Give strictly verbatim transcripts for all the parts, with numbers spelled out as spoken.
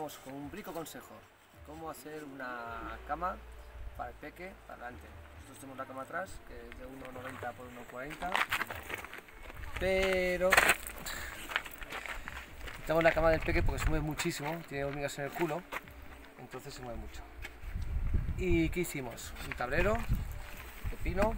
vamos con un brico consejo. Cómo hacer una cama para el peque, para adelante. Nosotros tenemos la cama atrás, que es de uno noventa por uno cuarenta. Pero tengo la cama del peque porque se mueve muchísimo, tiene hormigas en el culo, entonces se mueve mucho. ¿Y qué hicimos? Un tablero de pino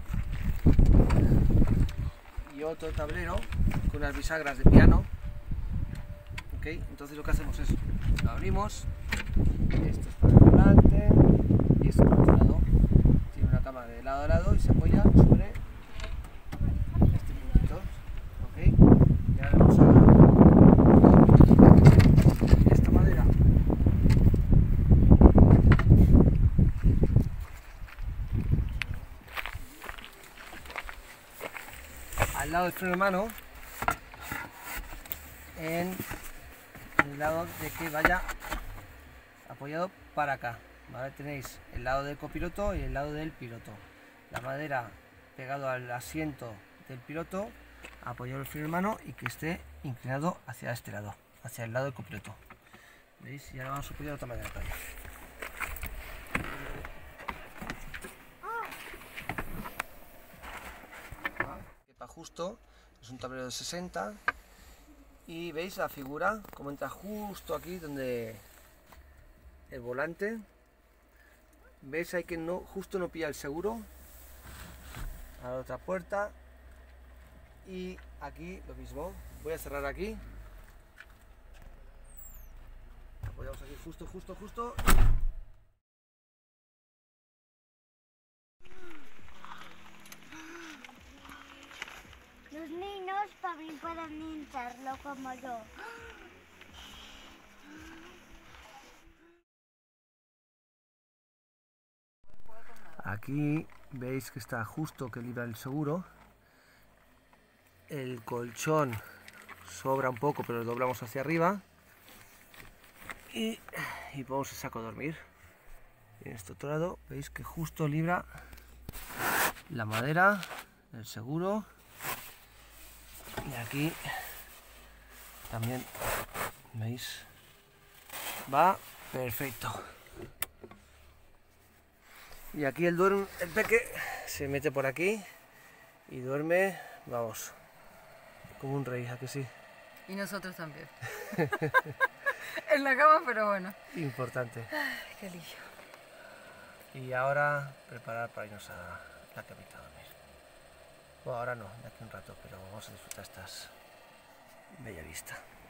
y otro tablero con unas bisagras de piano. ¿Okay? Entonces lo que hacemos es, lo abrimos, esto es para adelante y esto para otro lado. Tiene una cama de lado a lado y se apoya sobre este puntito. ¿Okay? Y ahora vamos a esta madera. Al lado del freno de mano, en el lado de que vaya apoyado para acá, ¿vale? Tenéis el lado del copiloto y el lado del piloto. La madera pegado al asiento del piloto, apoyado el freno de mano y que esté inclinado hacia este lado, hacia el lado del copiloto. ¿Veis? Y ahora vamos a apoyar de otra manera todavía. Quepa justo, es un tablero de sesenta. Y veis la figura, como entra justo aquí donde el volante. Veis ahí que no, justo no pilla el seguro. A la otra puerta. Y aquí lo mismo. Voy a cerrar aquí. Apoyamos aquí justo, justo, justo. Los niños también pueden hincharlo como yo. Aquí veis que está justo que libra el seguro. El colchón sobra un poco, pero lo doblamos hacia arriba. Y, y ponemos el saco a dormir. En este otro lado veis que justo libra la madera, el seguro. Y aquí también, ¿veis? Va perfecto. Y aquí el, duerme, el peque se mete por aquí y duerme, vamos, como un rey, ¿a que sí? Y nosotros también. En la cama, pero bueno. Importante. Ay, qué alivio. Y ahora preparar para irnos a la camita a dormir. Bueno, ahora no, de aquí un rato, pero vamos a disfrutar estas bella vista.